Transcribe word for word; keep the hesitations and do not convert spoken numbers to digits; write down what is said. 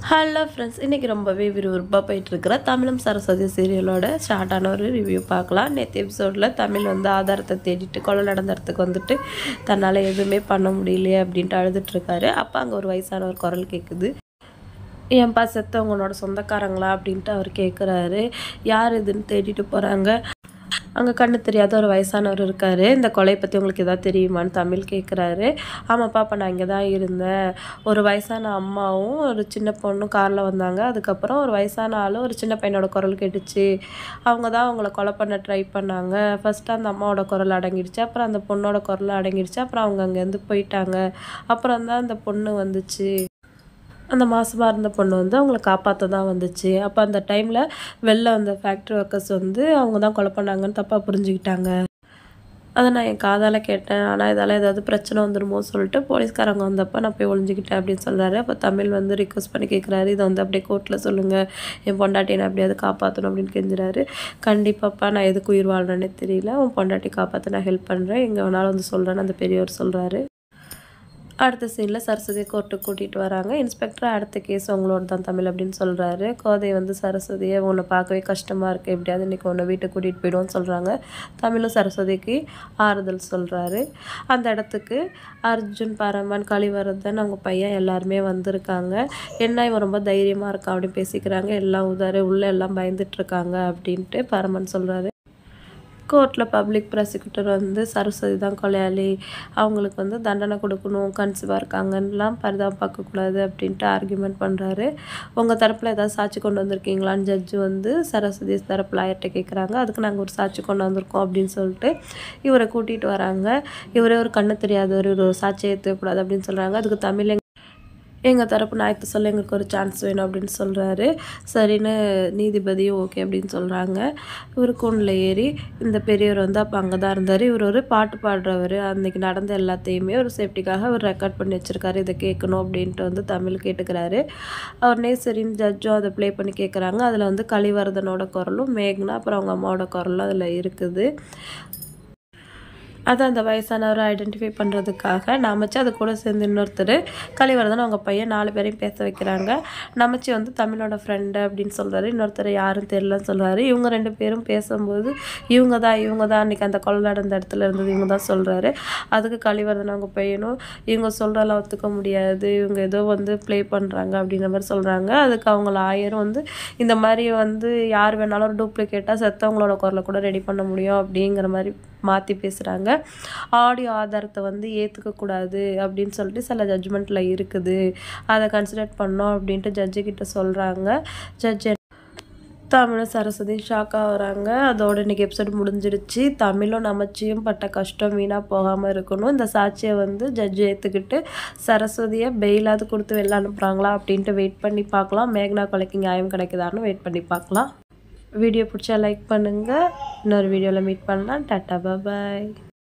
Hello friends, இன்றைக்கி ரொம்பவே விறுவிறுப்பாக போயிட்டுருக்கிற தமிழும் சரஸ்வதி சீரியலோட ஸ்டார்ட்டான ஒரு ரிவ்யூ பார்க்கலாம். நேற்று எபிசோடில் தமிழ் வந்து ஆதாரத்தை தேடிட்டு கொலை நடந்த இடத்துக்கு வந்துட்டு தன்னால் எதுவுமே பண்ண முடியலையே அப்படின்ட்டு அழுதுட்டுருக்காரு. அப்போ அங்கே ஒரு வயசான ஒரு குரல் கேட்குது. ஏன்பா செத்தவங்களோட சொந்தக்காரங்களா அப்படின்ட்டு அவர் கேட்குறாரு. யார் இதுன்னு தேடிட்டு போகிறாங்க. அங்கே கண்ணு தெரியாத ஒரு வயசானவர் இருக்கார். இந்த கொலையை பற்றி உங்களுக்கு எதாவது தெரியுமான்னு தமிழ் கேட்குறாரு. ஆமாப்பா, அப்போ நான் இங்கே தான் இருந்தேன். ஒரு வயசான அம்மாவும் ஒரு சின்ன பொண்ணும் காரில் வந்தாங்க. அதுக்கப்புறம் ஒரு வயசான ஆளும் ஒரு சின்ன பையனோட குரல் கேட்டுச்சு. அவங்க தான் அவங்கள கொலை பண்ண ட்ரை பண்ணாங்க. ஃபஸ்ட்டு அந்த அம்மாவோட குரல் அடங்கிடுச்சு, அப்புறம் அந்த பொண்ணோட குரல் அடங்கிடுச்சு. அப்புறம் அவங்க அங்கேருந்து போயிட்டாங்க. அப்புறம் தான் அந்த பொண்ணு வந்துச்சு. அந்த மாசமாக இருந்த பொண்ணு வந்து அவங்கள காப்பாற்ற தான் வந்துச்சு. அப்போ அந்த டைமில் வெளில வந்த ஃபேக்ட்ரி ஒர்க்கர்ஸ் வந்து அவங்க தான் கொலை பண்ணாங்கன்னு தப்பாக புரிஞ்சுக்கிட்டாங்க. அதை நான் என் காதால் கேட்டேன். ஆனால் இதால் ஏதாவது பிரச்சனை வந்துடுமோ சொல்லிட்டு போலீஸ்காரங்க வந்தப்போ நான் போய் ஒழிஞ்சிக்கிட்டேன் அப்படின்னு சொல்கிறாரு. அப்போ தமிழ் வந்து ரிக்வஸ்ட் பண்ணி கேட்குறாரு, இதை வந்து அப்படியே கோர்ட்டில் சொல்லுங்கள், என் பொண்டாட்டியை நான் எப்படியாவது காப்பாற்றணும் அப்படின்னு கெஞ்சுறாரு. கண்டிப்பாப்பா, நான் எதுக்கு உயிர் வாழ்றேன்னே தெரியல, உன் பொண்டாட்டி காப்பாற்ற நான் ஹெல்ப் பண்ணுறேன், எங்கே வேணாலும் வந்து சொல்கிறேன்னு அந்த பெரியவர் சொல்கிறாரு. அடுத்த சீனில் சரஸ்வதியை கோர்ட்டுக்கு கூட்டிகிட்டு வராங்க. இன்ஸ்பெக்டர் அடுத்த கேஸ் உங்களோட தான் தமிழ் அப்படின்னு சொல்கிறாரு. கோதை வந்து சரஸ்வதியை உன்னை பார்க்கவே கஷ்டமாக இருக்குது, எப்படியாவது இன்றைக்கி உன்னை வீட்டுக்கு கூட்டிகிட்டு போய்டுவோன்னு சொல்கிறாங்க. தமிழும் சரஸ்வதிக்கு ஆறுதல் சொல்கிறாரு. அந்த இடத்துக்கு அர்ஜுன், பரமன், கலிவரதன், அவங்க பையன் எல்லாருமே வந்திருக்காங்க. என்ன இவன் ரொம்ப தைரியமாக இருக்கான் அப்படின்னு பேசிக்கிறாங்க. எல்லாம் உதாரு உள்ளே எல்லாம் பயந்துட்டுருக்காங்க அப்படின்ட்டு பரமன் சொல்கிறாரு. கோர்ட்டில் பப்ளிக் ப்ராசிக்யூட்டர் வந்து சரஸ்வதி தான் கொலையாளி, அவங்களுக்கு வந்து தண்டனை கொடுக்கணும், கன்சீவாக இருக்காங்கன்னெலாம் பரிதாபம் பார்க்கக்கூடாது அப்படின்ட்டு ஆர்கியூமெண்ட் பண்ணுறாரு. உங்கள் தரப்பில் ஏதாவது சாட்சி கொண்டு வந்திருக்கீங்களான்னு ஜட்ஜு வந்து சரஸ்வதி தரப்பில் ஆயிட்ட கேட்குறாங்க. அதுக்கு நாங்கள் ஒரு சாட்சி கொண்டு வந்திருக்கோம் அப்படின்னு சொல்லிட்டு இவரை கூட்டிகிட்டு வராங்க. இவரே ஒரு கண்ணு தெரியாதவர், ஒரு சாட்சியை ஏற்றக்கூடாது அப்படின்னு சொல்கிறாங்க. அதுக்கு தமிழ் எங்கள் தரப்பு நாயத்தை சொல்ல எங்களுக்கு ஒரு சான்ஸ் வேணும் அப்படின்னு சொல்கிறாரு. சரின்னு நீதிபதியும் ஓகே அப்படின்னு சொல்கிறாங்க. இவர் கூண்டில் ஏறி இந்த பெரியவர் வந்து அப்போ அங்கே தான் இருந்தார். இவர் ஒரு பாட்டு பாடுறவர். அன்றைக்கி நடந்த எல்லாத்தையுமே ஒரு சேஃப்டிக்காக அவர் ரெக்கார்ட் பண்ணி வச்சுருக்காரு. இதை கேட்கணும் அப்படின்ட்டு வந்து தமிழ் கேட்டுக்கிறாரு. அவர்னே சரின்னு ஜட்ஜும் அதை ப்ளே பண்ணி கேட்குறாங்க. அதில் வந்து கலிவரதனோட குரலும் மேக்னா அப்புறம் அவங்க அம்மாவோட குரலும் அதில் இருக்குது. அதை அந்த வயசானவரை ஐடென்டிஃபை பண்ணுறதுக்காக நமச்சு அது கூட சேர்ந்து இன்னொருத்தர் கலிவரதன் அவங்க பையன் நாலு பேரையும் பேச வைக்கிறாங்க. நமச்சு வந்து தமிழோட ஃப்ரெண்டு அப்படின்னு சொல்கிறாரு. இன்னொருத்தர் யாரும் தெரியலன்னு சொல்கிறாரு. இவங்க ரெண்டு பேரும் பேசும்போது இவங்க தான் இவங்க தான் அன்றைக்கி அந்த கொலை நடந்த இடத்துல இருந்தது இவங்க தான் சொல்கிறாரு. அதுக்கு கலிவரதன் அவங்க பையனும் இவங்க சொல்கிறதெல்லாம் ஒத்துக்க முடியாது, இவங்க ஏதோ வந்து ப்ளே பண்ணுறாங்க அப்படின்ற மாதிரி சொல்கிறாங்க. அதுக்கு அவங்க லாயரும் வந்து இந்த மாதிரி வந்து யார் வேணாலும் ஒரு டூப்ளிகேட்டாக செத்தவங்களோட குரலை கூட ரெடி பண்ண முடியும் அப்படிங்கிற மாதிரி மாற்றி பேசுகிறாங்க. ஆடியோ ஆதாரத்தை வந்து ஏற்றுக்கக்கூடாது அப்படின்னு சொல்லிட்டு சில ஜட்ஜ்மெண்ட்டில் இருக்குது, அதை கன்சிடர் பண்ணோம் அப்படின்ட்டு ஜட்ஜு கிட்ட சொல்கிறாங்க. ஜட்ஜ் தமிழும் சரஸ்வதி ஷாக்காக வராங்க. அதோட இன்றைக்கி எபிசோடு முடிஞ்சிடுச்சு. தமிழும் நமச்சியும் பட்ட கஷ்டம் வீணாக போகாமல் இருக்கணும். இந்த சாட்சியை வந்து ஜட்ஜு ஏற்றுக்கிட்டு சரஸ்வதியை பெயிலாவது கொடுத்து வெளில அனுப்புகிறாங்களா அப்படின்ட்டு வெயிட் பண்ணி பார்க்கலாம். மேக்னா கொலைக்கு நியாயம் கிடைக்குதான்னு வெயிட் பண்ணி பார்க்கலாம். வீடியோ பிடிச்சா லைக் பண்ணுங்கள். இன்னொரு வீடியோவில் மீட் பண்ணலாம். டாட்டா, பாய்.